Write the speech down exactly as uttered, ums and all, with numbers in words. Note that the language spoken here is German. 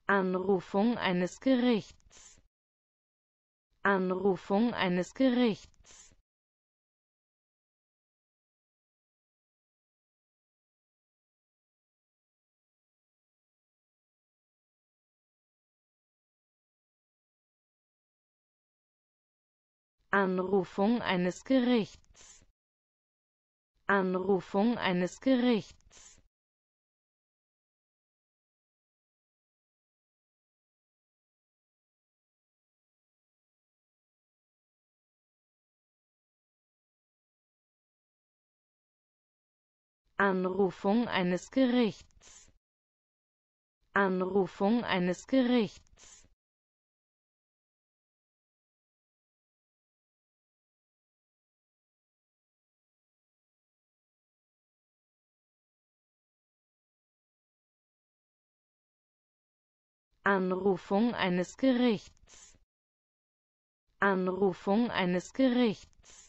Anrufung eines Gerichts. Anrufung eines Gerichts. Anrufung eines Gerichts. Anrufung eines Gerichts. Anrufung eines Gerichts. Anrufung eines Gerichts. Anrufung eines Gerichts. Anrufung eines Gerichts.